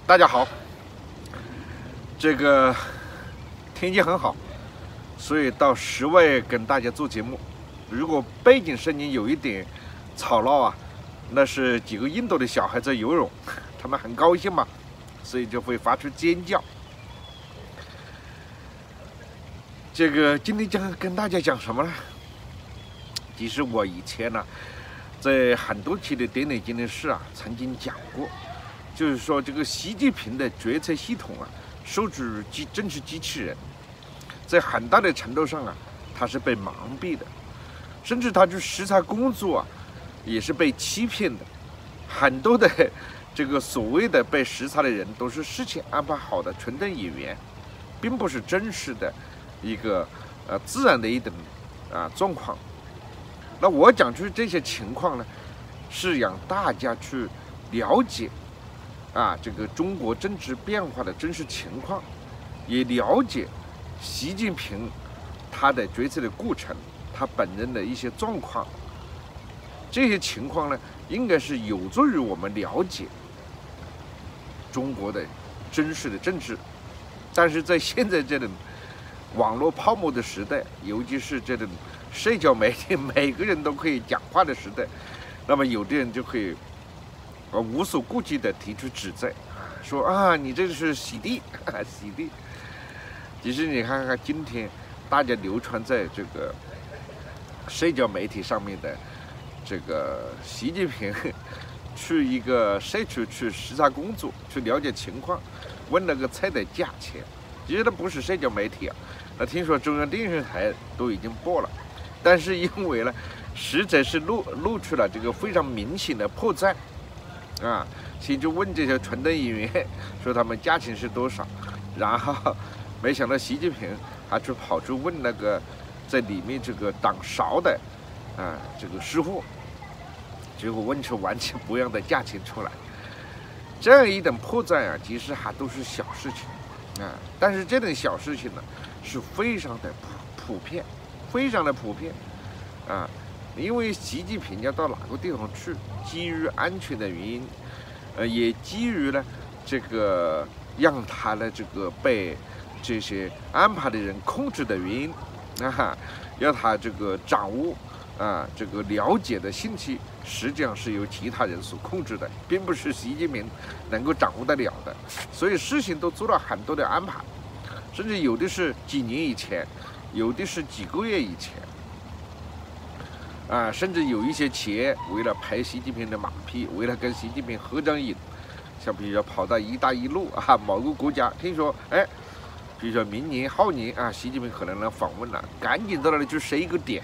大家好，这个天气很好，所以到室外跟大家做节目。如果背景声音有一点吵闹啊，那是几个印度的小孩在游泳，他们很高兴嘛，所以就会发出尖叫。这个今天跟大家讲什么呢？其实我以前呢，在很多期的点点经的事啊，曾经讲过。就是说，这个习近平的决策系统啊，受制于政治机器人，在很大的程度上啊，他是被蒙蔽的，甚至他去视察工作啊，也是被欺骗的。很多的这个所谓的被视察的人，都是事先安排好的纯等演员，并不是真实的一个自然的一种状况。那我讲出这些情况呢，是让大家去了解。这个中国政治变化的真实情况，也了解习近平他的决策的过程，他本人的一些状况，这些情况呢，应该是有助于我们了解中国的真实的政治。但是在现在这种网络泡沫的时代，尤其是这种社交媒体每个人都可以讲话的时代，那么有的人就可以无所顾忌地提出指责，说你这是洗地，洗地。其实你看看今天大家流传在这个社交媒体上面的这个习近平去一个社区去视察工作，去了解情况，问那个菜的价钱。其实那不是社交媒体啊，那听说中央电视台都已经播了，但是因为呢，实在是露出了这个非常明显的破绽。先就问这些纯等演员，说他们价钱是多少，然后没想到习近平还跑去问那个在里面这个挡勺的这个师傅，结果问出完全不一样的价钱出来。这样一等破绽其实还都是小事情但是这种小事情呢，是非常的普遍，非常的普遍因为习近平要到哪个地方去，基于安全的原因，也基于呢这个让他的这个被这些安排的人控制的原因要他这个掌握这个了解的信息，实际上是由其他人所控制的，并不是习近平能够掌握得了的。所以事情都做了很多的安排，甚至有的是几年以前，有的是几个月以前。甚至有一些企业为了拍习近平的马屁，为了跟习近平合张影，像比如说跑到“一带一路”某个国家，听说比如说明年后年习近平可能来访问了，赶紧到那里去设一个点，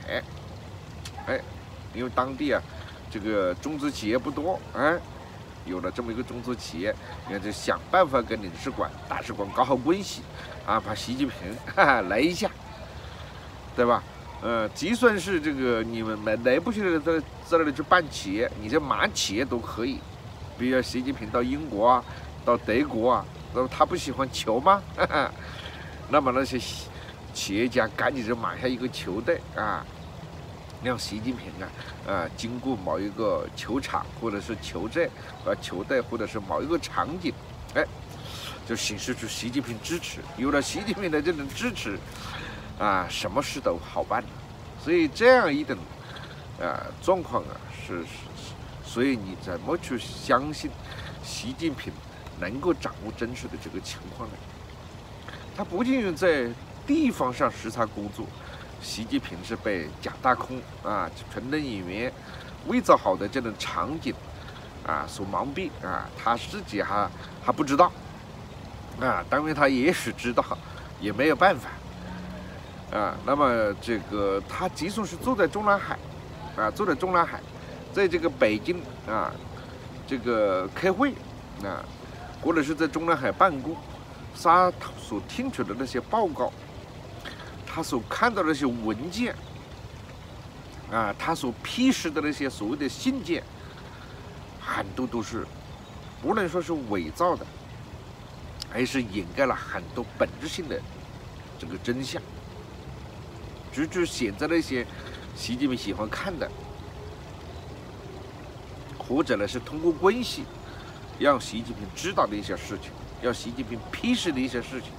因为当地这个中资企业不多有了这么一个中资企业，你看就想办法跟领事馆、大使馆搞好关系把习近平来一下，对吧？就算是这个你们来不及在那里去办企业，你这买企业都可以。比如习近平到英国到德国那他不喜欢球吗？那么那些企业家赶紧就买下一个球队让习近平经过某一个球场或者是球队或者是某一个场景，就显示出习近平支持。有了习近平的这种支持什么事都好办。所以这样一种状况所以你怎么去相信习近平能够掌握真实的这个情况呢？他不仅在地方上视察工作，习近平是被假大空纯等演员伪造好的这种场景所蒙蔽他自己还不知道当然他也许知道，也没有办法那么这个他即使是坐在中南海在这个北京这个开会或者是在中南海办公，他所听取的那些报告，他所看到的那些文件他所批示的那些所谓的信件，很多都是不能说是伪造的，还是掩盖了很多本质性的这个真相，只显在那些习近平喜欢看的，或者呢是通过关系让习近平知道的一些事情，让习近平批示的一些事情，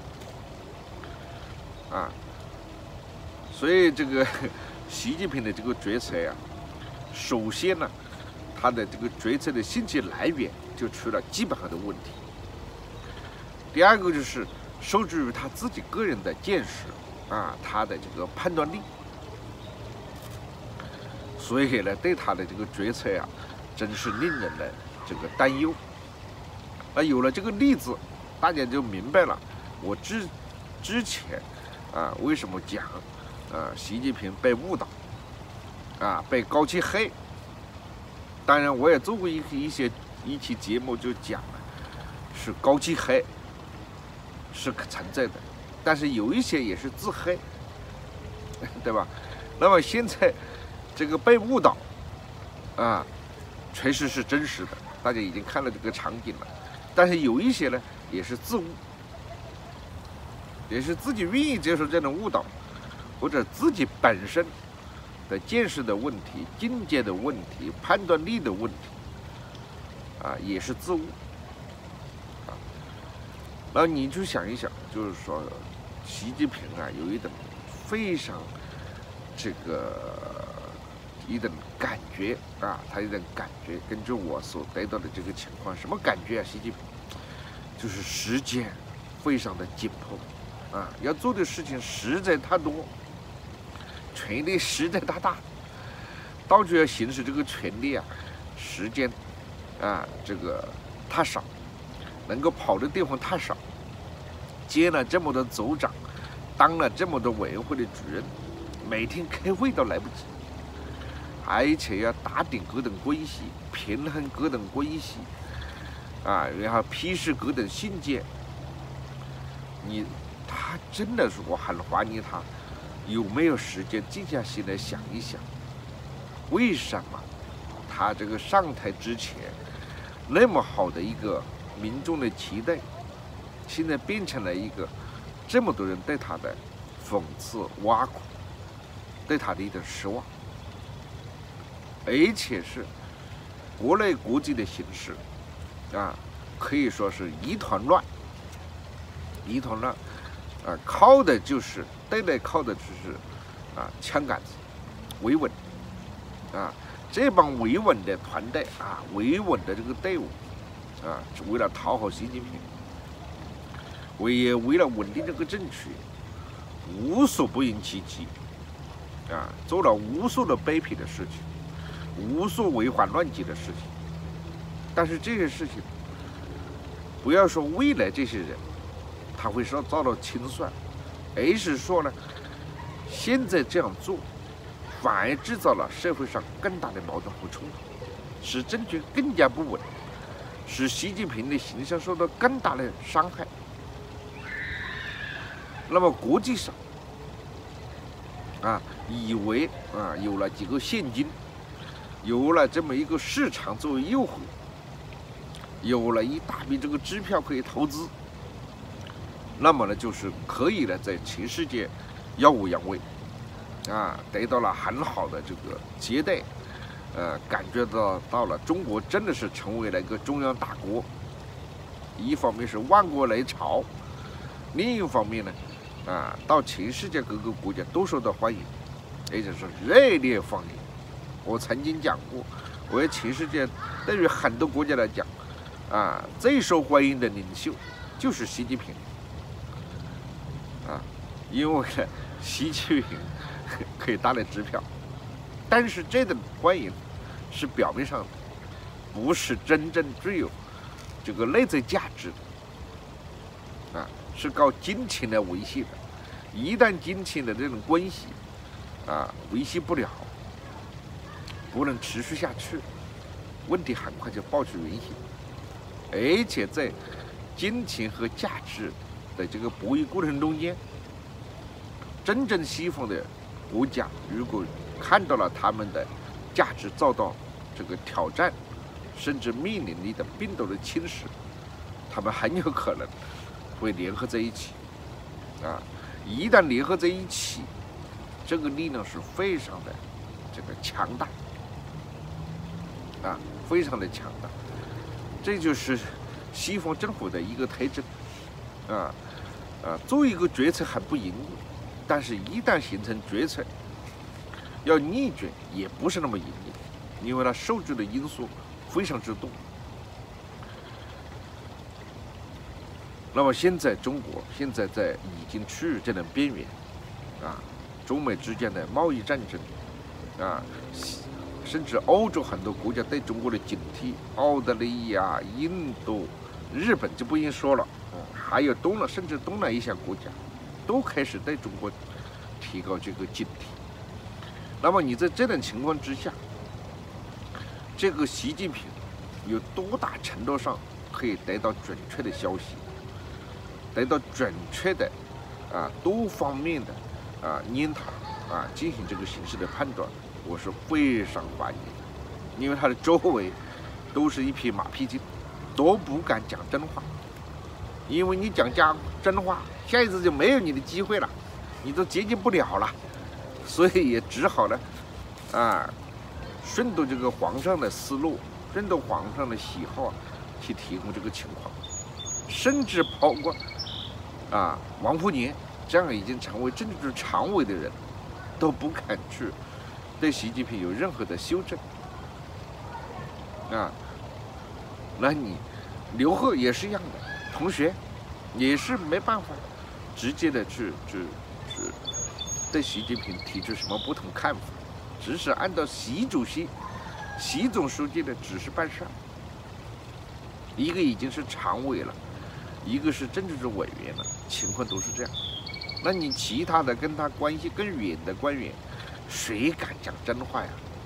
啊，所以这个习近平的这个决策呀，首先呢，他的这个决策的信息来源就出了基本上的问题。第二个就是受制于他自己个人的见识啊，他的这个判断力，所以呢，对他的这个决策呀，真是令人的这个担忧。那有了这个例子，大家就明白了我之前啊为什么讲习近平被误导啊，被高漆黑。当然，我也做过一期节目，就讲了是高漆黑是存在的，但是有一些也是自黑，对吧？那么现在这个被误导啊，确实是真实的，大家已经看了这个场景了。但是有一些呢，也是自误，也是自己愿意接受这种误导，或者自己本身的见识的问题、境界的问题、判断力的问题，啊，也是自误。啊，那你就想一想，就是说，习近平啊，有一种非常这个一种感觉啊，他一种感觉，根据我所得到的这个情况，什么感觉啊？习近平就是时间非常的紧迫啊，要做的事情实在太多，权力实在太大，到处要行使这个权力啊，时间啊这个太少，能够跑的地方太少，接了这么多组长，当了这么多委员会的主任，每天开会都来不及。而且要打点各种关系，平衡各种关系，啊，然后批示各种信件。他真的是，我很怀疑他有没有时间静下心来想一想，为什么他这个上台之前那么好的一个民众的期待，现在变成了一个这么多人对他的讽刺、挖苦，对他的一种失望。而且是国内国际的形势啊，可以说是一团乱，啊，靠的就是对内靠的就是啊枪杆子维稳啊，这帮维稳的团队啊，维稳的这个队伍啊，是为了讨好习近平，为了稳定这个政区，无所不用其极啊，做了无数的卑鄙的事情。无数违反乱纪的事情，但是这些事情，不要说未来这些人他会遭到清算，而是说呢，现在这样做，反而制造了社会上更大的矛盾和冲突，使政局更加不稳，使习近平的形象受到更大的伤害。那么国际上啊，以为啊有了几个现金。有了这么一个市场作为诱惑，有了一大笔这个支票可以投资，那么呢，就是可以呢在全世界耀武扬威，啊，得到了很好的这个接待，感觉到了中国真的是成为了一个中央大国，一方面是万国来朝，另一方面呢，啊，到全世界各个国家都受到欢迎，也就是热烈欢迎。我曾经讲过，我在全世界对于很多国家来讲，啊，最受欢迎的领袖就是习近平，啊，因为习近平可以带来支票，但是这种欢迎是表面上的，不是真正具有这个内在价值的，啊，是靠金钱来维系的，一旦金钱的这种关系，啊，维系不了。不能持续下去，问题很快就爆出原形。而且在金钱和价值的这个博弈过程中间，真正西方的国家如果看到了他们的价值遭到这个挑战，甚至面临一种病毒的侵蚀，他们很有可能会联合在一起。啊，一旦联合在一起，这个力量是非常的这个强大。啊，非常的强大。 这就是西方政府的一个特征做一个决策还不容易，但是一旦形成决策，要逆转也不是那么容易，因为它受制的因素非常之多。那么现在中国现在已经处于这种边缘中美之间的贸易战争甚至欧洲很多国家对中国的警惕，澳大利亚、印度、日本就不用说了，还有甚至东南亚一些国家都开始对中国提高这个警惕。那么你在这种情况之下，这个习近平有多大程度上可以得到准确的消息，得到准确的多方面的研讨进行这个形势的判断，我是非常怀疑的，因为他的周围都是一匹马屁精，都不敢讲真话，因为你讲真话，下一次就没有你的机会了，你都接近不了了，所以也只好呢顺着这个皇上的思路，顺着皇上的喜好去提供这个情况，甚至包括王沪宁这样已经成为政治常委的人，都不敢去对习近平有任何的修正那你刘鹤也是一样的，同学也是没办法直接的去对习近平提出什么不同看法，只是按照习主席、习总书记的指示办事。一个已经是常委了，一个是政治委员了，情况都是这样。那你其他的跟他关系更远的官员，谁敢讲真话呀？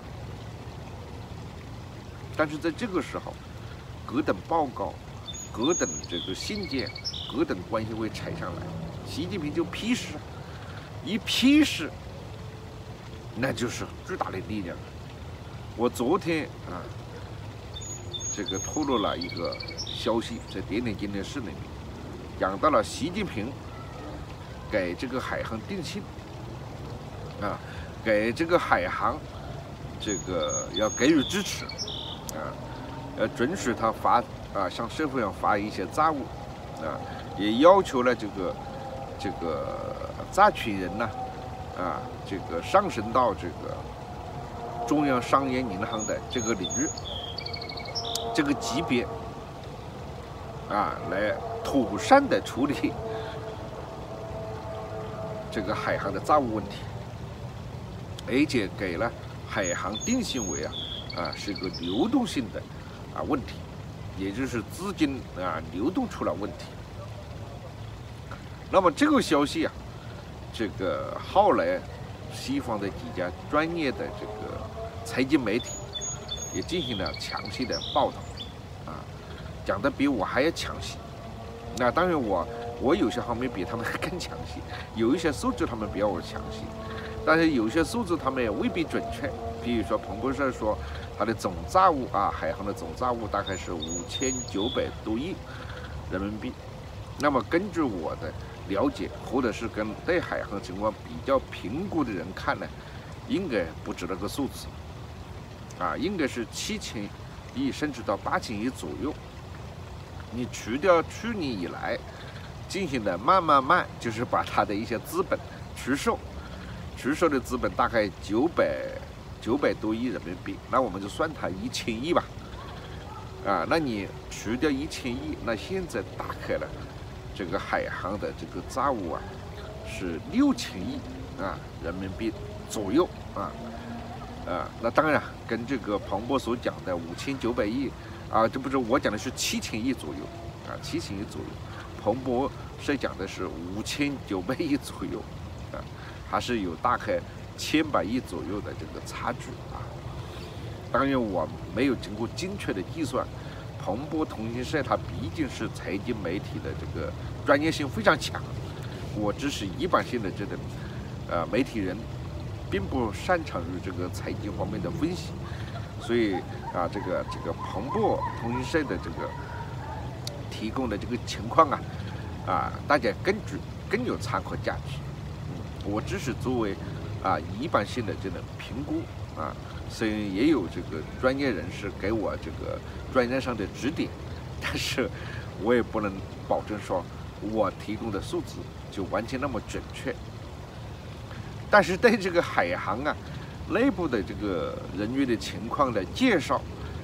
但是在这个时候，各等报告、各等这个信件、各等关系会踩上来，习近平就批示，一批示，那就是巨大的力量。我昨天这个透露了一个消息，在点点经济室里面讲到了习近平给这个海航电信给这个海航这个要给予支持要准许他向社会上发一些债务也要求了这个债权人呢这个上升到这个中央商业银行的这个领域这个级别来妥善的处理这个海航的债务问题，而且给了海航电信委是一个流动性的问题，也就是资金流动出了问题。那么这个消息这个后来西方的几家专业的这个财经媒体也进行了详细的报道讲的比我还要详细。那当然我有些方面比他们更详细，有一些数字他们比我详细，但是有些数字他们也未必准确。比如说彭博社说它的总债务海航的总债务大概是5900多亿人民币。那么根据我的了解，或者是跟对海航情况比较评估的人看呢，应该不止那个数字应该是7000亿甚至到8000亿左右。你除掉去年以来进行的慢，就是把它的一些资本出售的资本大概900多亿人民币，那我们就算它1000亿吧。那你除掉1000亿，那现在打开了这个海航的这个债务是6000亿人民币左右那当然跟这个彭博所讲的5900亿这不是我讲的是7000亿左右7000亿左右，彭博社讲的是5900亿左右还是有大概100亿左右的这个差距当然我没有经过精确的计算，彭博通讯社它毕竟是财经媒体的这个专业性非常强，我只是一般性的这种媒体人，并不擅长于这个财经方面的分析，所以这个彭博通讯社的这个提供的这个情况大家更有参考价值。我只是作为一般性的这种评估虽然也有这个专业人士给我这个专业上的指点但是我也不能保证说我提供的数字就完全那么准确。但是对这个海航啊内部的这个人员的情况的介绍，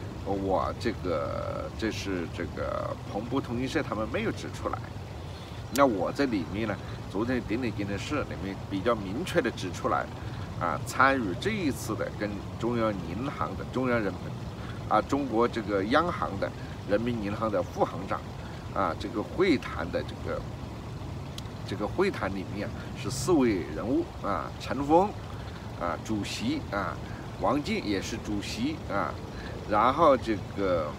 这是这个澎湃通讯社他们没有指出来。那我这里面呢，昨天点点经的事里面比较明确的指出来，参与这一次的跟中央银行的中国这个央行的人民银行的副行长，这个会谈的这个会谈里面是4位人物陈峰主席王进也是主席然后这个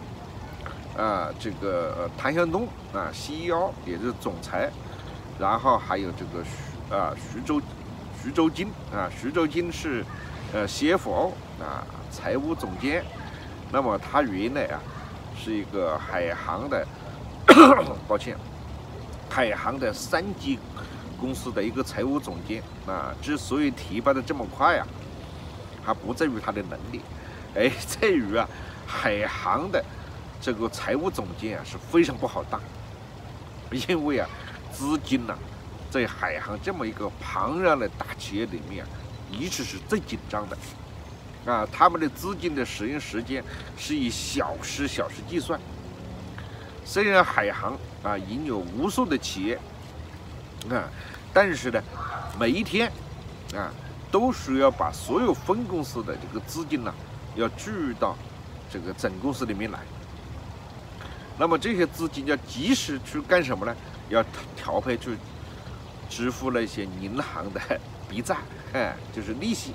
谭向东CEO 也就是总裁，然后还有这个徐周金徐周金是CFO 财务总监。那么他原来是一个海航的抱歉，海航的3级公司的一个财务总监之所以提拔的这么快还不在于他的能力，在于海航的这个财务总监是非常不好当，因为资金在海航这么一个庞然的大企业里面一直是最紧张的他们的资金的使用时间是以小时计算。虽然海航拥有无数的企业但是呢每一天都需要把所有分公司的这个资金要注入到这个总公司里面来。那么这些资金要及时去干什么呢？要调配去支付那些银行的笔债，就是利息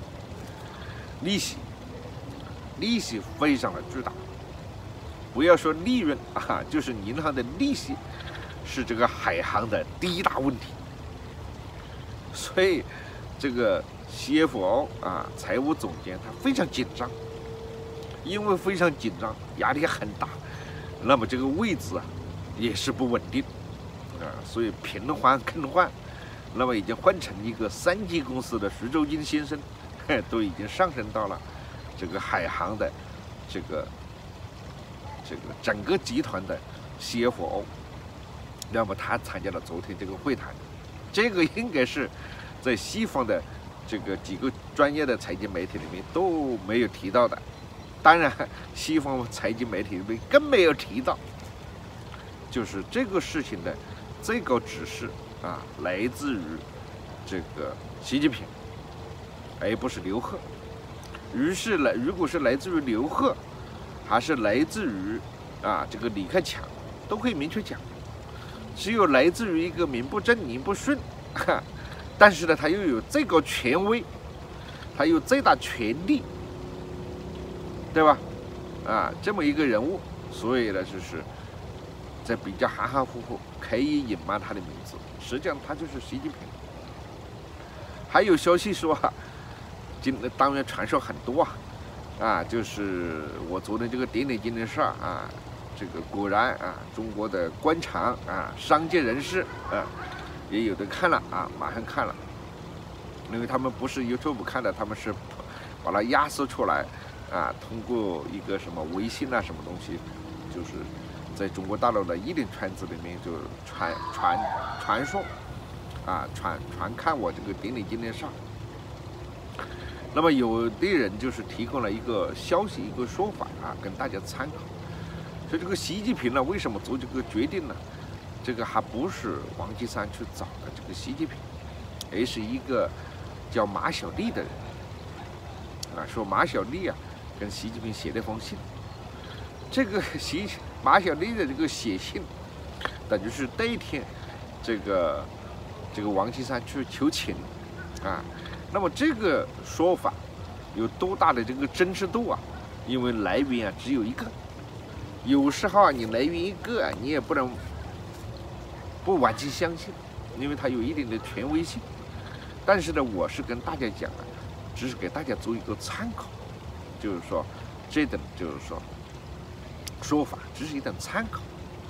非常的巨大。不要说利润就是银行的利息是这个海航的第一大问题。所以这个 CFO 财务总监他非常紧张，因为非常紧张，压力很大，那么这个位置也是不稳定所以频繁更换。那么已经换成一个3级公司的徐周金先生都已经上升到了这个海航的这个整个集团的 CFO。 那么他参加了昨天这个会谈，这个应该是在西方的这个几个专业的财经媒体里面都没有提到的，当然西方财经媒体里面更没有提到，就是这个事情的最高指示来自于这个习近平，而不是刘鹤。如果是来自于刘鹤，还是来自于这个李克强，都可以明确讲。只有来自于一个名不正言不顺，但是呢，他又有最高权威，他有最大权力，对吧？这么一个人物，所以呢，就是在比较含含糊糊，可以隐瞒他的名字，实际上他就是习近平。还有消息说当然传说很多就是我昨天这个点点经的事这个果然中国的官场商界人士也有的看了马上看了，因为他们不是 YouTube 看的，他们是把它压缩出来通过一个什么微信什么东西，就是在中国大陆的一定圈子里面就传说传看我这个点点经的事。那么有的人就是提供了一个消息一个说法跟大家参考。所以这个习近平为什么做这个决定呢？这个还不是王岐山去找的这个习近平，而是一个叫马小丽的人说马小丽跟习近平写了封信。这个马小丽的这个写信，等于是代替这个王岐山去求情那么这个说法有多大的这个真实度因为来源只有一个。有时候你来源一个你也不能不完全相信，因为它有一定的权威性。但是呢，我是跟大家讲只是给大家做一个参考，就是说这等就是说说法只是一等参考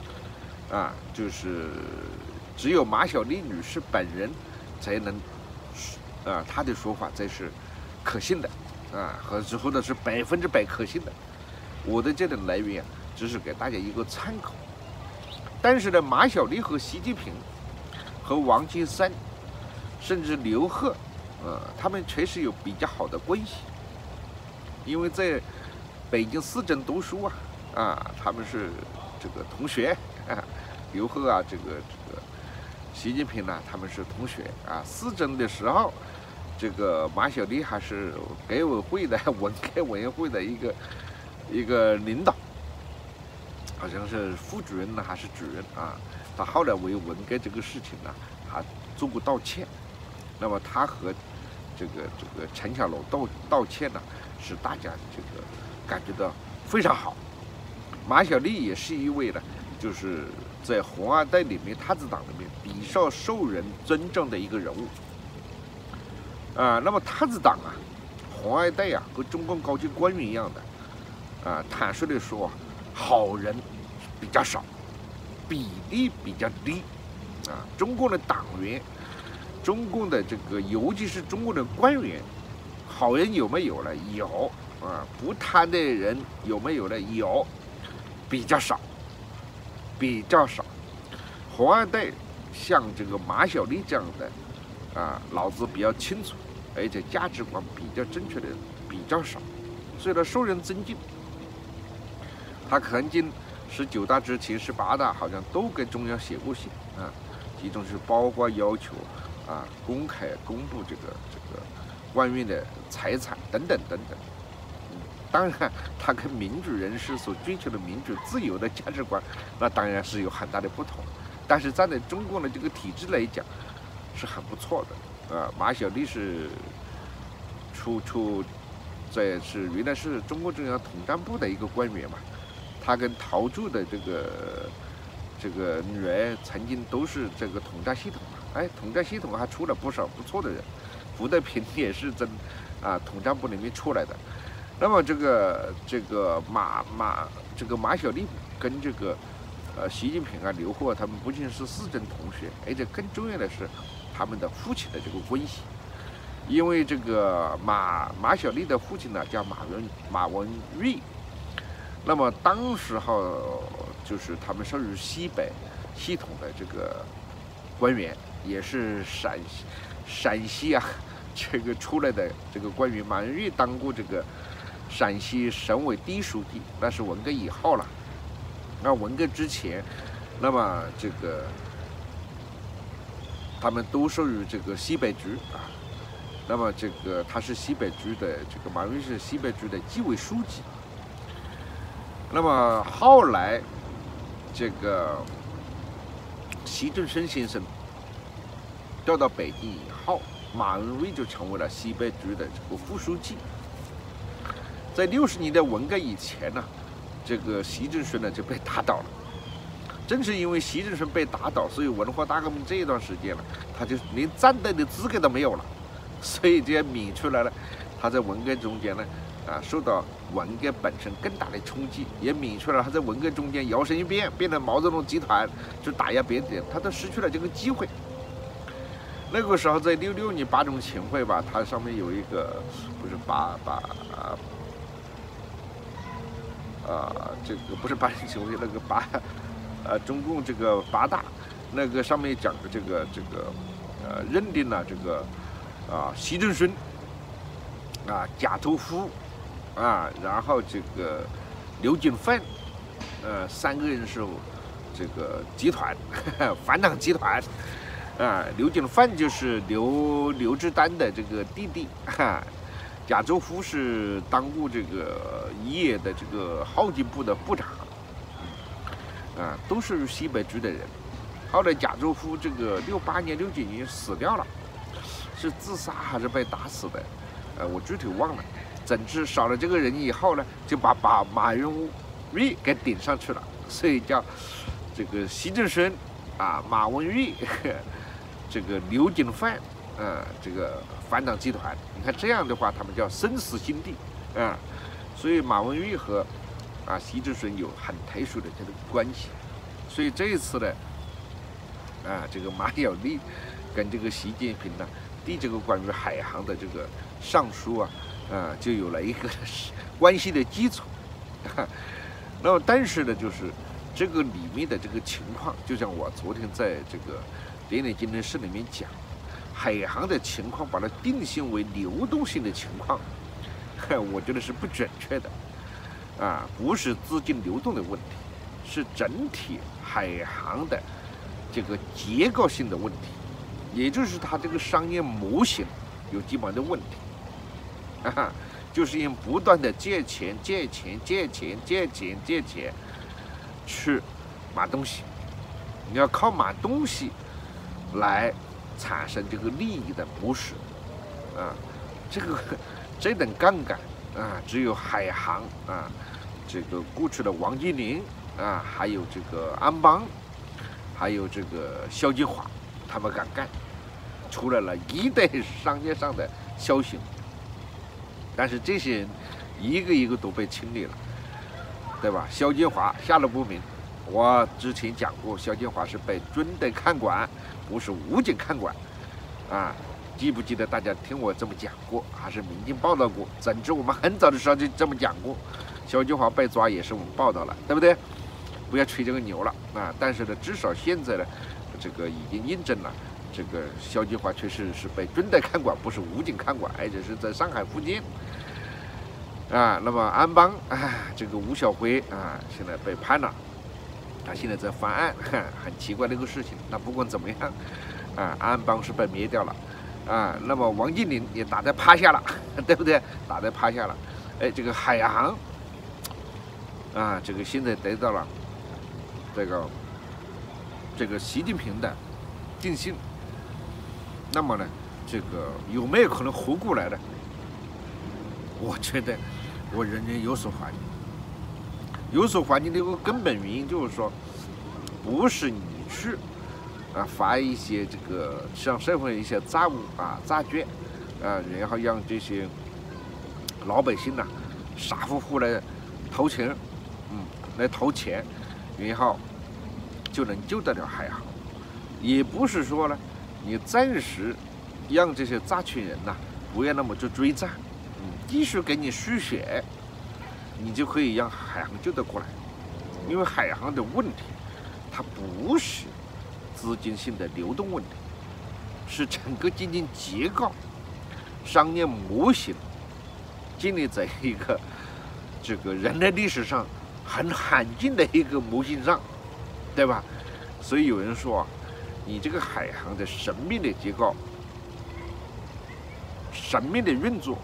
就是只有马小丽女士本人才能她的说法才是可信的或者是100%可信的。我的这种来源只是给大家一个参考。但是呢，马小丽和习近平和王岐山，甚至刘鹤，他们确实有比较好的关系，因为在北京市政读书他们是这个同学刘鹤这个习近平呢，他们是同学市政的时候，这个马小丽还是改委会的文改委员会的一个领导。好像是副主任呢，还是主任他后来为文革这个事情呢，还做过道歉。那么他和这个陈小楼道歉呢，使大家这个感觉到非常好。马小丽也是一位呢，就是在红二代里面，太子党里面比较受人尊重的一个人物。那么太子党红二代和中共高级官员一样的，坦率地说好人比较少，比例比较低中共的党员，中共的这个，尤其是中共的官员，好人有没有呢？有不贪的人有没有呢？有，比较少，比较少。红二代像这个马小丽这样的脑子比较清楚，而且价值观比较正确的人比较少，所以呢受人尊敬。他曾经19大之前18大好像都给中央写过信其中是包括要求公开公布这个官员的财产等等等等。当然，他跟民主人士所追求的民主自由的价值观，那当然是有很大的不同。但是站在中共的这个体制来讲，是很不错的马小丽是原来是中共中央统战部的一个官员嘛。他跟陶铸的这个女儿曾经都是这个统战系统统战系统还出了不少不错的人，胡德平也是统战部里面出来的。那么这个马小丽跟这个习近平刘鹤他们不仅是市政同学，而且更重要的是他们的父亲的这个关系。因为这个马小丽的父亲呢叫马文赟。那么当时候就是他们属于西北系统的这个官员，也是陕西这个出来的这个官员。马文赟当过这个陕西省委第一书记，那是文革以后了。那文革之前，那么这个他们都属于这个西北局那么这个他是西北局的马文赟是西北局的纪委书记。那么后来，这个习仲勋先生调到北京以后，马文赟就成为了西北局的这个副书记。在60年代文革以前呢，这个习仲勋呢就被打倒了。正是因为习仲勋被打倒，所以文化大革命这一段时间呢，他就连站队的资格都没有了，所以就免出来了。他在文革中间呢。受到文革本身更大的冲击，也免除了他在文革中间摇身一变成毛泽东集团去打压别人，他都失去了这个机会。那个时候在66年8中全会吧，它上面有一个不是这个不是8中全会，那个中共这个8大那个上面讲的这个认定了这个习仲勋贾作孚然后这个刘景范3个人是这个集团反党集团刘景范就是刘志丹的这个弟弟贾作孚是当过这个一野的这个后勤部的部长都是西北局的人。后来贾作孚这个68年69年死掉了，是自杀还是被打死的我具体忘了。总之少了这个人以后呢，就把马文赟给顶上去了，所以叫这个习仲勋马文赟这个刘景范这个反党集团。你看这样的话，他们叫生死兄弟所以马文赟和习仲勋有很特殊的这个关系。所以这一次呢这个马小丽跟这个习近平呢递这个关于海航的这个上书就有了一个关系的基础那么但是呢，就是这个里面的这个情况，就像我昨天在这个点点精灵室里面讲，海航的情况把它定性为流动性的情况，我觉得是不准确的，不是资金流动的问题，是整体海航的这个结构性的问题，也就是它这个商业模型有基本的问题，就是因不断的借钱去买东西，你要靠买东西来产生这个利益的模式，这等杠杆只有海航这个过去的王健林还有这个安邦，还有这个肖金华，他们敢干，出来了一堆商业上的枭雄，但是这些人一个一个都被清理了，对吧？肖金华下落不明，我之前讲过，肖金华是被军队看管，不是武警看管，记不记得大家听我这么讲过？还是民进报道过？总之我们很早的时候就这么讲过，肖金华被抓也是我们报道了，对不对？不要吹这个牛了但是呢，至少现在呢，这个已经印证了，这个肖金华确实是被军队看管，不是武警看管，而且是在上海附近。那么安邦这个吴晓辉现在被判了，他现在在翻案，很奇怪的一个事情。那不管怎么样，安邦是被灭掉了，那么王健林也打在趴下了，对不对？打在趴下了，这个海航这个现在得到了这个习近平的定性，那么呢，这个有没有可能活过来呢？我觉得我仍然有所怀疑。有所怀疑的一个根本原因就是说，不是你去发一些这个向社会一些债务债券然后让这些老百姓傻乎乎来投钱，然后就能救得了海航，也不是说呢，你暂时让这些债权人不要那么去追债，继续给你输血，你就可以让海航救得过来。因为海航的问题，它不是资金性的流动问题，是整个经济结构、商业模型建立在一个这个人类历史上很罕见的一个模型上，对吧？所以有人说你这个海航的神秘的结构、神秘的运作，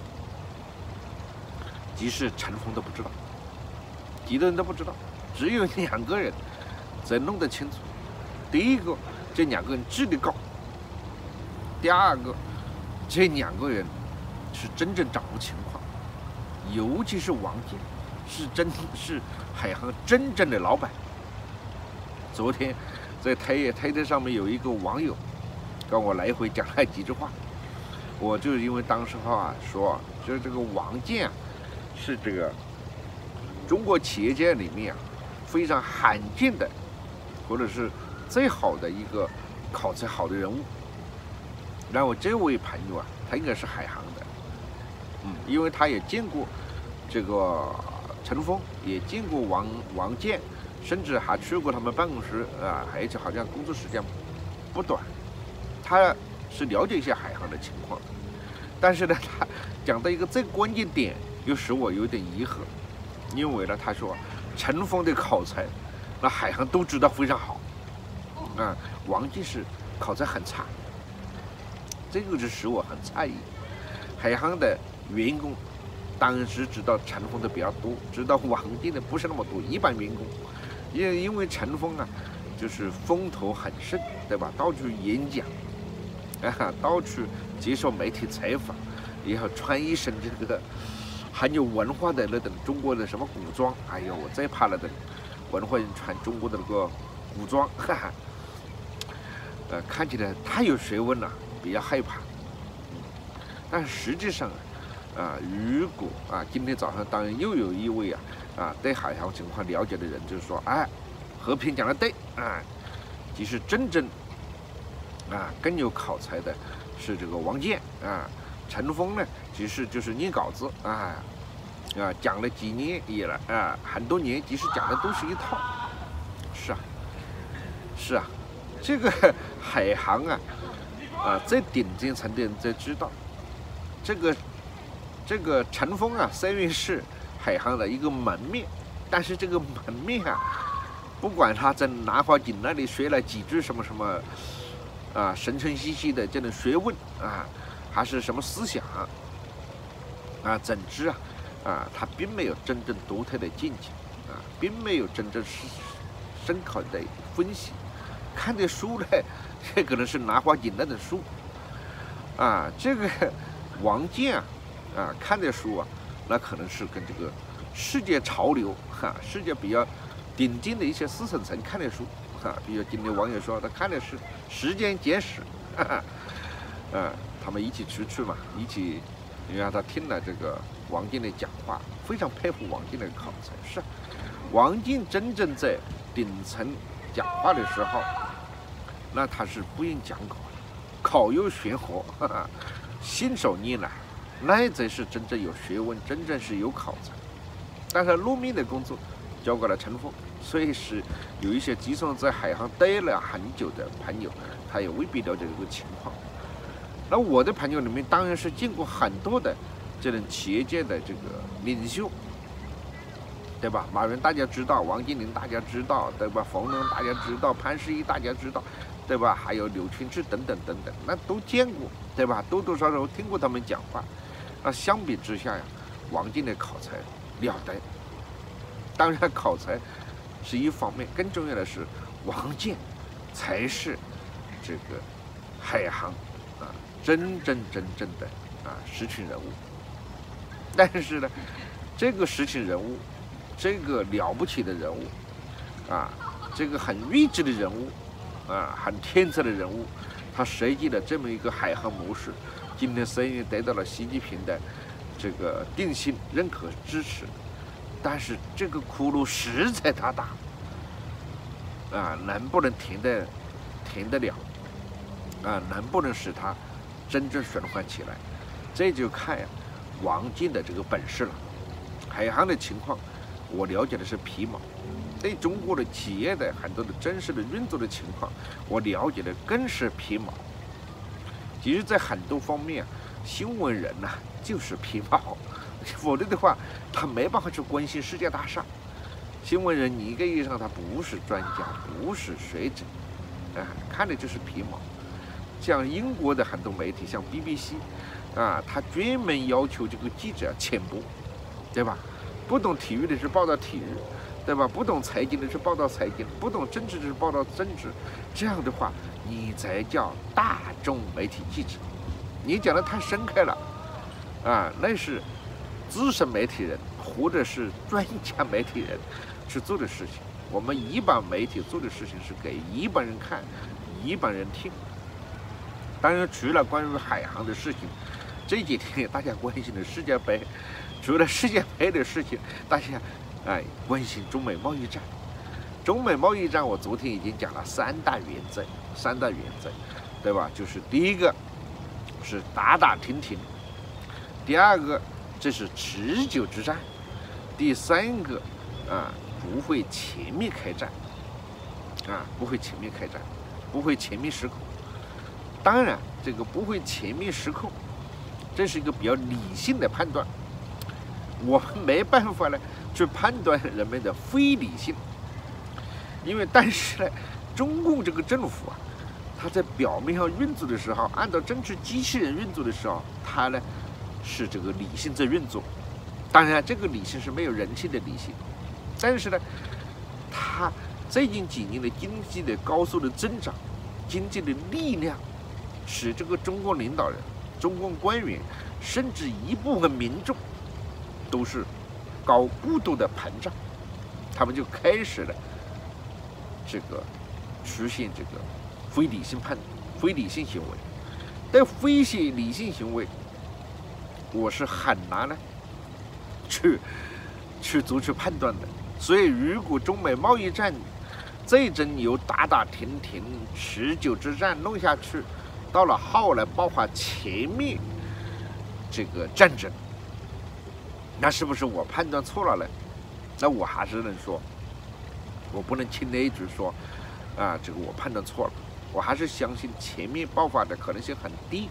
即使陈峰都不知道，几个人都不知道，只有2个人才弄得清楚。第一个，这2个人智力高；第二个，这2个人是真正掌握情况，尤其是王健，是海航真正的老板。昨天在推特上面有一个网友跟我来回讲了几句话，我就因为当时说，就是这个王健是这个中国企业界里面非常罕见的，或者是最好的一个口才好的人物。然后这位朋友他应该是海航的，因为他也见过这个陈峰，也见过王健，甚至还去过他们办公室而且好像工作时间不短，他是了解一下海航的情况的。但是呢，他讲到一个最关键点，又使我有点疑惑，因为呢，他说陈峰的口才，那海航都知道非常好，王健是口才很差，这个就使我很诧异。海航的员工当时知道陈峰的比较多，知道王健的不是那么多，一般员工，因为陈峰就是风头很盛，对吧？到处演讲，到处接受媒体采访，然后穿一身这个很有文化的那种中国的什么古装，哎呦，我最怕那种文化人穿中国的那个古装，看起来太有学问了，比较害怕。但实际上如果今天早上当然又有一位对海航情况了解的人，就是说，和平讲的对其实真正更有口才的是这个王健陈峰呢，其实就是念稿子讲了几年也了很多年，其实讲的都是一套。是啊，这个海航在顶尖层的人才知道，这个陈峰3月是海航的一个门面，但是这个门面不管他在南华井那里学了几支什么什么神神兮兮的这种学问还是什么思想总之他并没有真正独特的见解并没有真正深刻的分析。看的书呢，这可能是南华井那种书这个王健看的书那可能是跟这个世界潮流世界比较顶尖的一些思想层看的书比如今天网友说他看的是《时间简史》他们一起出去嘛，一起，因为他听了这个王健的讲话，非常佩服王健的口才。是王健真正在顶层讲话的时候，那他是不用讲稿，口又玄活，信手拈来，那才是真正有学问，真正是有口才。但是路面的工作交给了陈峰，所以是有一些即使在海航待了很久的朋友，他也未必了解这个情况。那我的朋友里面当然是见过很多的这种企业界的这个领袖，对吧？马云大家知道，王健林大家知道，对吧？冯仑大家知道，潘石屹大家知道，对吧？还有柳群志等等等等，那都见过，对吧？多多少少听过他们讲话。那相比之下王健的口才了得。当然口才是一方面，更重要的是王健才是这个海航真正的实群人物。但是呢，这个实群人物，这个了不起的人物这个很睿智的人物很天才的人物，他设计了这么一个海航模式，今天虽然得到了习近平的这个定性、认可、支持，但是这个窟窿实在太大能不能填得了能不能使它真正循环起来，这就看王健的这个本事了。海航的情况我了解的是皮毛，对中国的企业的很多的真实的运作的情况我了解的更是皮毛。其实在很多方面新闻人就是皮毛，否则的话他没办法去关心世界大事。新闻人你一个意义上他不是专家，不是学者看的就是皮毛。像英国的很多媒体，像 BBC 他专门要求这个记者浅薄，对吧？不懂体育的是报道体育，对吧？不懂财经的是报道财经，不懂政治的是报道政治。这样的话你才叫大众媒体记者。你讲的太深刻了那是资深媒体人或者是专家媒体人去做的事情。我们一般媒体做的事情是给一般人看，一般人听。当然除了关于海航的事情，这几天大家关心的世界杯，除了世界杯的事情，大家关心中美贸易战。中美贸易战我昨天已经讲了三大原则，对吧？就是第一个是打打停停，第二个这是持久之战，第三个不会全面开战不会全面开战，不会全面失控。当然这个不会全面失控，这是一个比较理性的判断，我们没办法去判断人们的非理性。因为但是中共这个政府它在表面上运作的时候，按照政治机器人运作的时候，它是这个理性在运作。当然这个理性是没有人性的理性，但是它最近几年的经济的高速的增长，经济的力量使这个中国领导人、中共官员，甚至一部分民众都是高度的膨胀，他们就开始了这个出现这个非理性行为。但非理性行为我是很难去做出判断的。所以如果中美贸易战最终由打打停停持久之战弄下去，到了后来爆发全面这个战争， 那是不是我判断错了呢？那我还是能说，我不能轻而易举说啊，这个我判断错了。我还是相信前面爆发的可能性很低，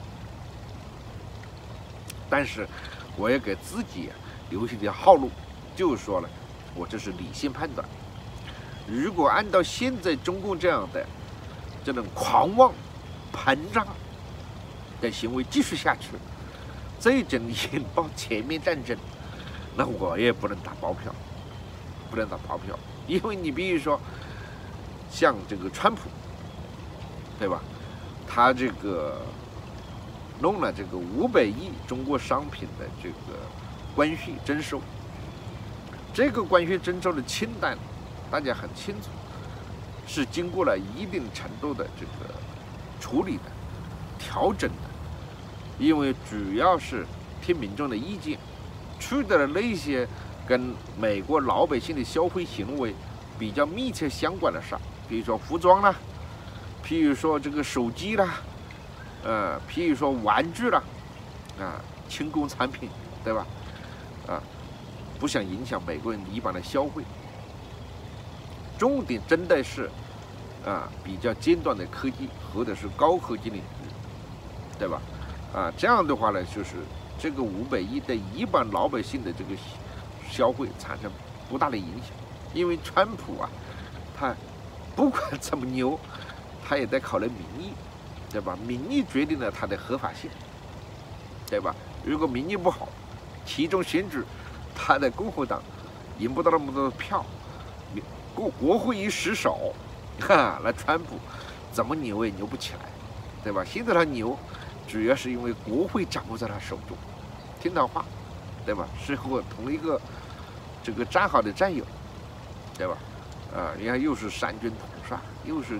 但是我也给自己留下条后路，就是说了，我这是理性判断。如果按照现在中共这样的这种狂妄、膨胀的行为继续下去，这种引爆全面战争，那我也不能打包票，不能打包票，因为你比如说像这个川普，对吧？他这个弄了这个500亿中国商品的这个关税征收，这个关税征收的清单，大家很清楚，是经过了一定程度的这个处理的、调整的，因为主要是听民众的意见，去掉了那些跟美国老百姓的消费行为比较密切相关的事，比如说服装啦，譬如说这个手机啦，譬如说玩具啦，轻工产品，对吧？不想影响美国人一般的消费，重点针对是比较尖端的科技或者是高科技领域，对吧？这样的话呢，就是这个500亿对一般老百姓的这个消费产生不大的影响，因为川普他不管怎么牛，他也得考虑民意，对吧？民意决定了他的合法性，对吧？如果民意不好，其中选举他的共和党赢不到那么多的票，国会一失守，那川普怎么牛也牛不起来，对吧？现在他牛，主要是因为国会掌握在他手中，听他话，对吧？是和同一个这个战好的战友，对吧？你看又是三军统帅，又是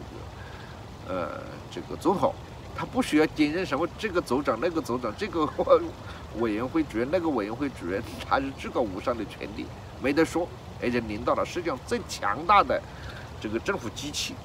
这个总统，他不需要兼任什么这个州长那个州长，这个委员会主任那个委员会主任，他是至高无上的权利，没得说，而且领导了世界上最强大的这个政府机器，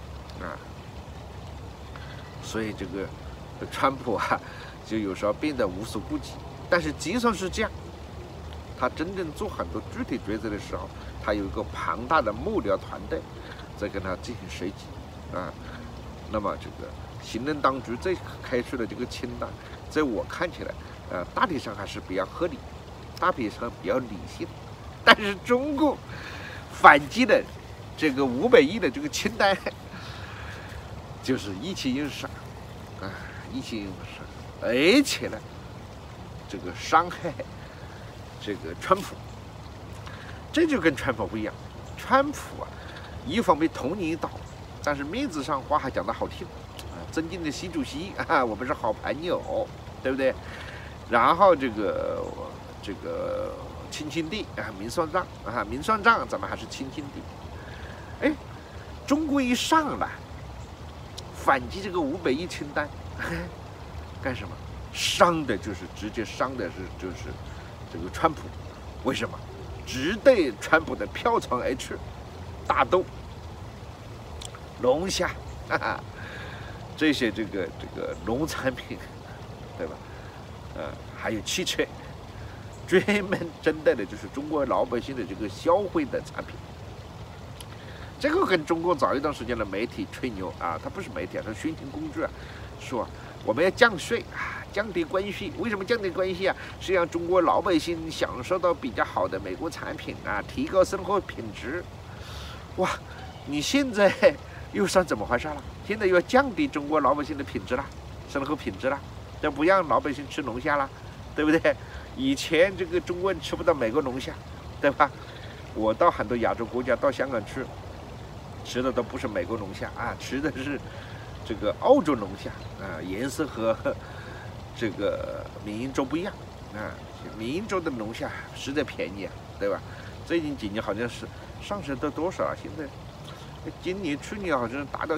所以这个川普就有时候变得无所顾忌。但是就算是这样，他真正做很多具体决策的时候，他有一个庞大的幕僚团队在跟他进行设计那么这个行政当局这开出的这个清单，在我看起来大体上还是比较合理，大体上比较理性。但是中共反击的这个500亿的这个清单，就是意气用事意气用事，而且呢，这个伤害这个川普，这就跟川普不一样。川普一方面捅你一刀，但是面子上话还讲得好听，尊敬的习主席我们是好朋友，对不对？然后这个亲兄弟明算账明算账，咱们还是亲兄弟。中国一上来反击这个500亿清单，干什么？伤的就是直接伤的就是这个川普。为什么？直对川普的票仓而去，大豆、龙虾这些这个农产品，对吧？还有汽车，专门针对的就是中国老百姓的这个消费的产品。这个跟中国早一段时间的媒体吹牛它不是媒体是宣传工具说我们要降税降低关税。为什么降低关税是让中国老百姓享受到比较好的美国产品提高生活品质。哇，你现在又算怎么回事了？现在又要降低中国老百姓的品质了，生活品质了，就不让老百姓吃龙虾了，对不对？以前这个中国人吃不到美国龙虾，对吧？我到很多亚洲国家，到香港去，吃的都不是美国龙虾吃的是这个澳洲龙虾颜色和这个缅因州不一样缅因州的龙虾实在便宜对吧？最近几年好像是上升到多少现在今年去年好像达到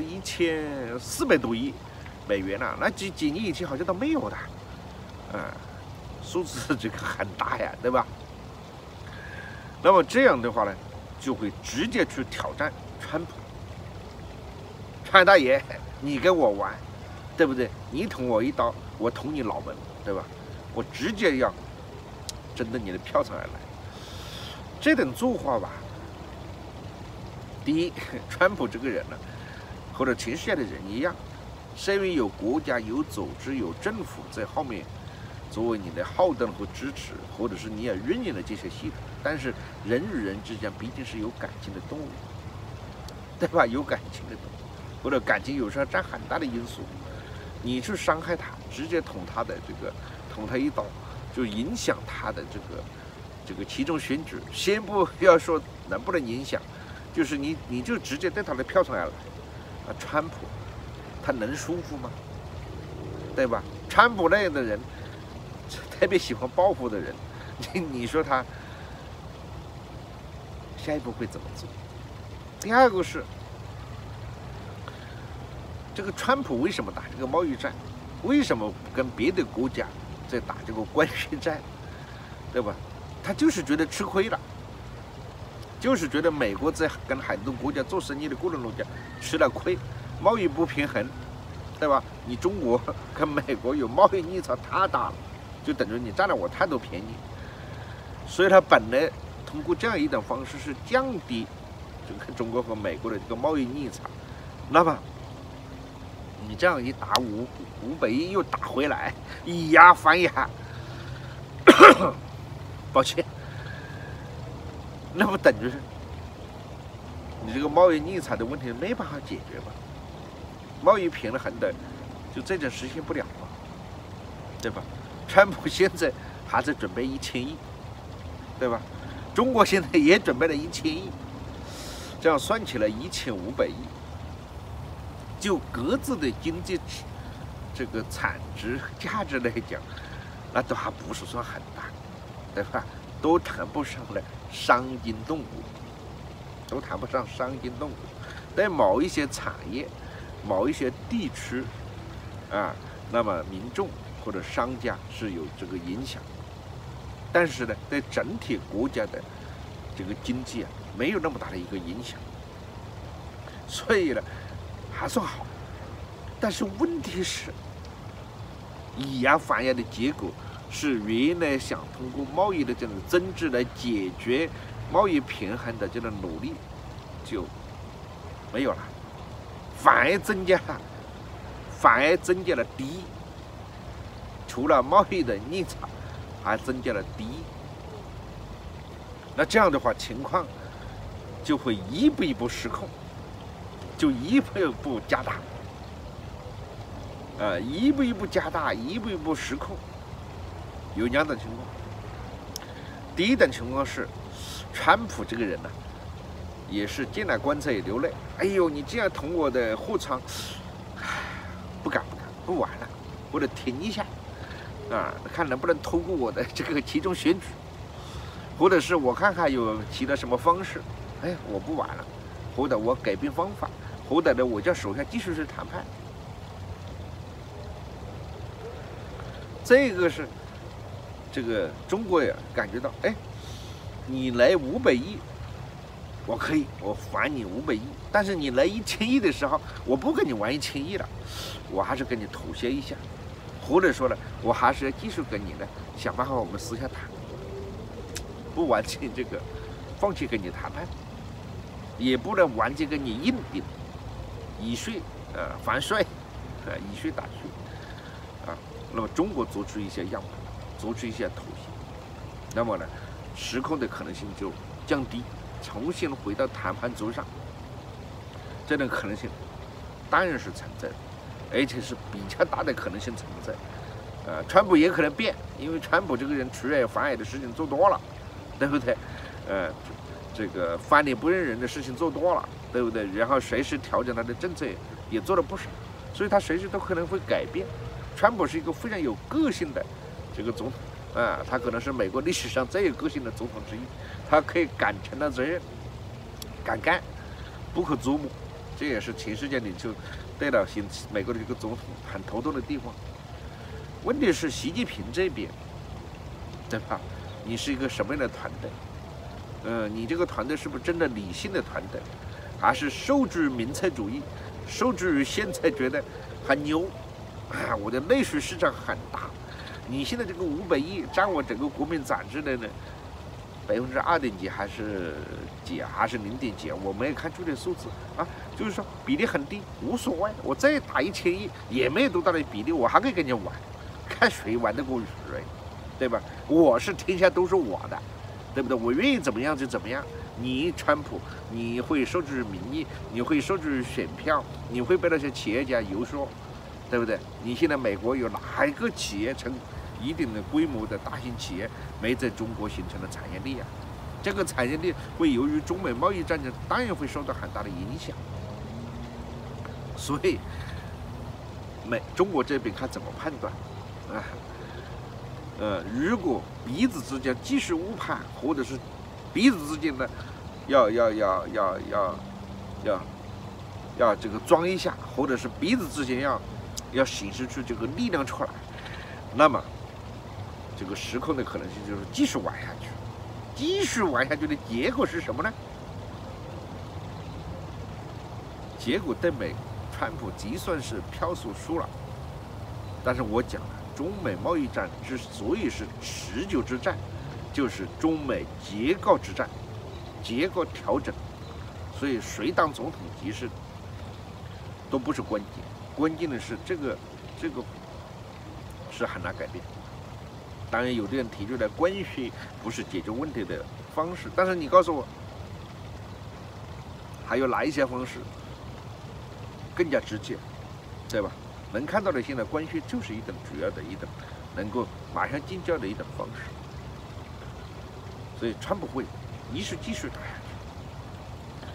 1400多亿美元了，那几年以前好像都没有的数字这个很大呀，对吧？那么这样的话呢，就会直接去挑战川普。川大爷，你跟我玩，对不对？你捅我一刀，我捅你脑门，对吧？我直接要争得你的票上而来。这种做法吧，第一，川普这个人呢，或者全世界的人一样，是因为有国家、有组织、有政府在后面作为你的后盾和支持，或者是你也运营了这些系统。但是人与人之间毕竟是有感情的动物，对吧？有感情的动物，或者感情有时候占很大的因素。你去伤害他，直接捅他一刀，就影响他的这个其中选举。先不要说能不能影响，就是你就直接对他的票上而来。川普他能舒服吗？对吧？川普那样的人，特别喜欢报复的人，你说他下一步会怎么做？第二个是这个川普为什么打这个贸易战？为什么跟别的国家在打这个关税战？对吧？他就是觉得吃亏了，就是觉得美国在跟很多国家做生意的过程中间吃了亏，贸易不平衡，对吧？你中国跟美国有贸易逆差太大了，就等于你占了我太多便宜，所以他本来通过这样一种方式是降低这个中国和美国的这个贸易逆差，那么你这样一打500亿又打回来，以牙还牙，抱歉，那么等于是你这个贸易逆差的问题没办法解决吧？贸易平衡的就这种实现不了嘛，对吧？川普现在还在准备1000亿，对吧？中国现在也准备了1000亿，这样算起来1500亿，就各自的经济这个产值价值来讲，那都还不是算很大，对吧？都谈不上来伤筋动骨，都谈不上伤筋动骨。在某一些产业、某一些地区啊，那么民众或者商家是有这个影响，但是呢，对整体国家的这个经济啊，没有那么大的一个影响，所以呢，还算好。但是问题是，以牙还牙的结果是，原来想通过贸易的这种增值来解决贸易平衡的这种努力就没有了，反而增加了敌意。除了贸易的逆差，还增加了敌意。那这样的话，情况就会一步一步失控，就一步一步加大，一步一步加大，一步一步失控。有2种情况。第一种情况是，川普这个人呢，也是见了棺材也流泪。哎呦，你这样捅我的货仓，不敢，不玩了，或者停一下，看能不能通过我的这个其中选举，或者是我看看有其他什么方式，哎，我不玩了，或者我改变方法，或者呢，我叫手下继续是谈判。这个是这个中国也感觉到，哎，你来500亿，我可以，我还你500亿，但是你来1000亿的时候，我不跟你玩1000亿了，我还是跟你妥协一下，或者说呢，我还是要继续跟你呢想办法，我们私下谈，不完全这个放弃跟你谈判，也不能完全跟你硬顶，以税还税，以税打税，那么中国做出一些样本，做出一些妥协，那么呢，失控的可能性就降低，重新回到谈判桌上，这种可能性当然是存在的，而且是比较大的可能性存在。川普也可能变，因为川普这个人出尔反尔的事情做多了，对不对？这个翻脸不认人的事情做多了，对不对？然后随时调整他的政策也做了不少，所以他随时都可能会改变。川普是一个非常有个性的这个总统，他可能是美国历史上最有个性的总统之一，他可以敢承担责任，敢干，不可捉摸，这也是全世界领袖对了美国的这个总统很头痛的地方。问题是习近平这边，对吧？你是一个什么样的团队？你这个团队是不是真的理性的团队，还是受制于民粹主义，受制于现在觉得很牛？我的内需市场很大， 你现在这个500亿占我整个国民产值的呢2.几还是几还是0.几，我没有看出这数字啊，就是说比例很低，无所谓，我再打1000亿也没有多大的比例，我还可以跟人家玩，看谁玩得过谁，对吧？我是天下都是我的，对不对？我愿意怎么样就怎么样。你川普，你会受制于民意，你会受制于选票，你会被那些企业家游说，对不对？你现在美国有哪一个企业成一定的规模的大型企业没在中国形成了产业链啊？这个产业链会由于中美贸易战争当然会受到很大的影响，所以中国这边看怎么判断啊？如果彼此之间既是误判，或者是彼此之间呢，要这个装一下，或者是彼此之间要显示出这个力量出来，那么这个失控的可能性就是继续玩下去。继续玩下去的结果是什么呢？结果对川普就算是票数输了，但是我讲了，中美贸易战之所以是持久之战，就是中美结构之战，结构调整，所以谁当总统其实都不是关键，关键的是这个是很难改变。当然，有的人提出来关税不是解决问题的方式，但是你告诉我，还有哪一些方式更加直接，对吧？能看到的现在关税就是一种主要的一种能够马上见效的一种方式，所以川普会继续打下去。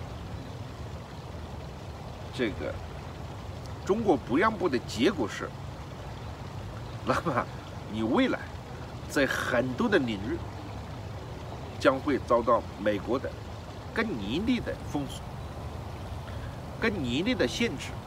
这个中国不让步的结果是，那么你未来在很多的领域将会遭到美国的更严厉的封锁、更严厉的限制，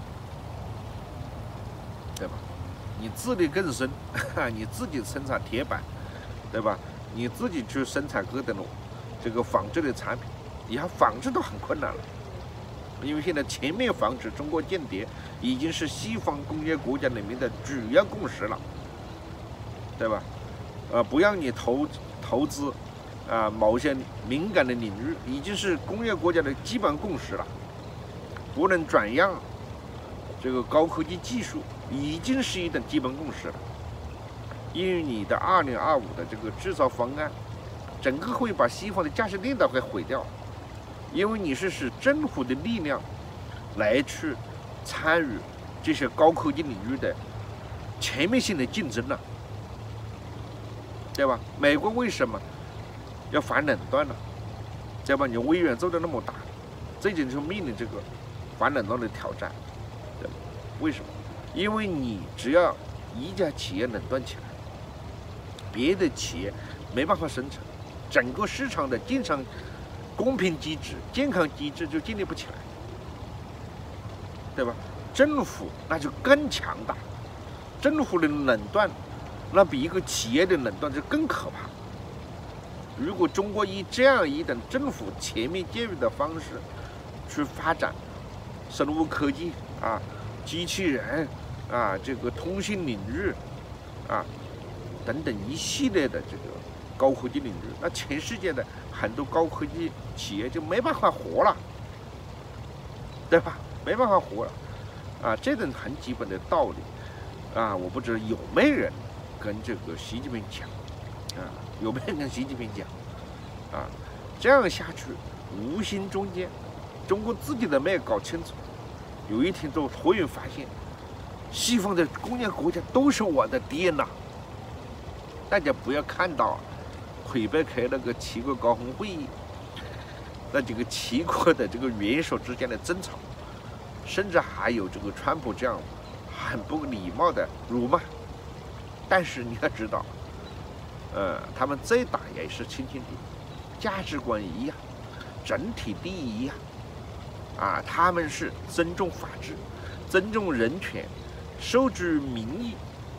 对吧？你自力更生，你自己生产铁板，对吧？你自己去生产各种这个纺织的产品，以后纺织都很困难了，因为现在全面防止中国间谍已经是西方工业国家里面的主要共识了，对吧？不让你投资某些敏感的领域，已经是工业国家的基本共识了。不能转让这个高科技技术，已经是一种基本共识了。因为你的2025的这个制造方案，整个会把西方的价值链都给毁掉，因为你是使政府的力量来去参与这些高科技领域的全面性的竞争了。对吧？美国为什么要反垄断呢？对吧？你微软做的那么大，最近就面临这个反垄断的挑战，对吧？为什么？因为你只要一家企业垄断起来，别的企业没办法生存，整个市场的经常公平机制、健康机制就建立不起来，对吧？政府那就更强大，政府的垄断。那比一个企业的垄断就更可怕。如果中国以这样一种政府全面介入的方式去发展生物科技机器人这个通信领域等等一系列的这个高科技领域，那全世界的很多高科技企业就没办法活了，对吧？没办法活了这种很基本的道理我不知道有没有人跟这个习近平讲有没有跟习近平讲这样下去，无形中间，中国自己都没有搞清楚，有一天就突然发现，西方的工业国家都是我的敌人呐！大家不要看到魁北克那个7国高峰会议，那几个7国的这个元首之间的争吵，甚至还有这个川普这样很不礼貌的辱骂。但是你要知道，他们再打也是亲兄弟，价值观一样，整体利益一样，他们是尊重法治、尊重人权、受制于民意，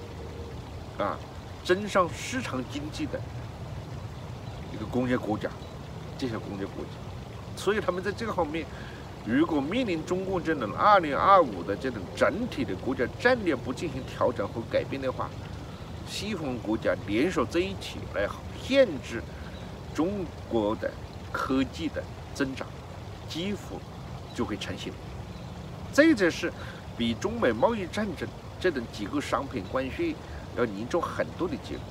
真上市场经济的一个工业国家，这些工业国家，所以他们在这个方面，如果面临中共这种2025的这种整体的国家战略不进行调整和改变的话， 西方国家联手在一起来限制中国的科技的增长，几乎就会成型。这就是比中美贸易战争这等几个商品关税要严重很多的结果。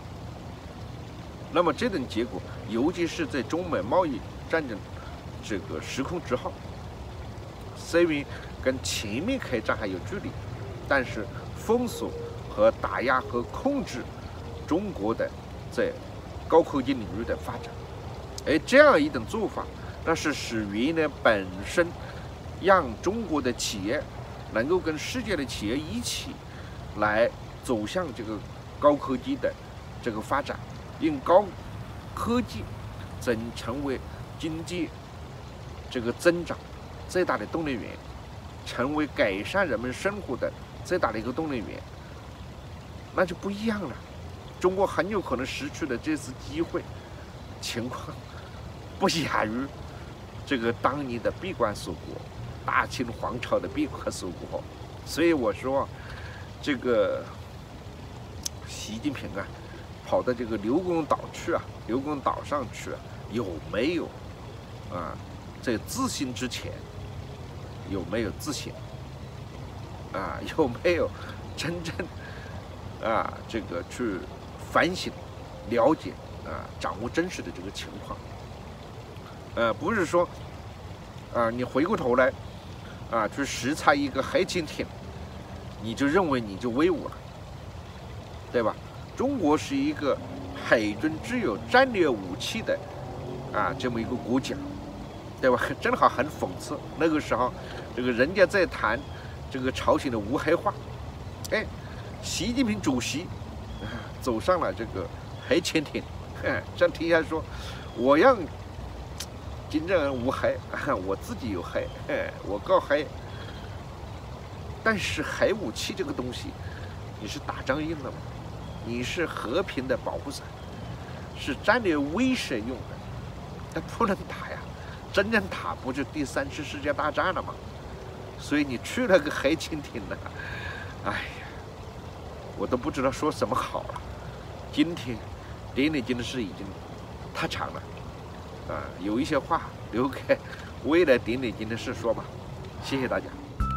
那么这种结果，尤其是在中美贸易战争这个失控之后，虽然跟前面开战还有距离，但是封锁和打压和控制中国的在高科技领域的发展，这样一种做法，那是使原来本身让中国的企业能够跟世界的企业一起来走向这个高科技的这个发展，用高科技成为经济这个增长最大的动力源，成为改善人们生活的最大的一个动力源，那就不一样了。中国很有可能失去的这次机会情况，不亚于这个当年的闭关锁国，大清皇朝的闭关锁国。所以我说，这个习近平啊，跑到这个刘公岛去啊，刘公岛上去啊，有没有啊？在自信之前，有没有自信啊？有没有真正啊这个去反省、了解啊，掌握真实的这个情况？不是说啊，你回过头来啊去视察一个黑潜艇，你就认为你就威武了，对吧？中国是一个海军具有战略武器的啊这么一个国家，对吧？正好很讽刺，那个时候这个人家在谈这个朝鲜的无核化，习近平主席走上了这个黑潜艇，这样听下说，我让金正恩无核，我自己有核，我告核。但是核武器这个东西，你是打仗用的吗？你是和平的保护伞，是战略威慑用的，但不能打呀！真正打不就第3次世界大战了吗？所以你去了个黑潜艇呢，哎呀，我都不知道说什么好了。今天点点经的事已经太长了啊，有一些话留给未来点点经的事说吧。谢谢大家。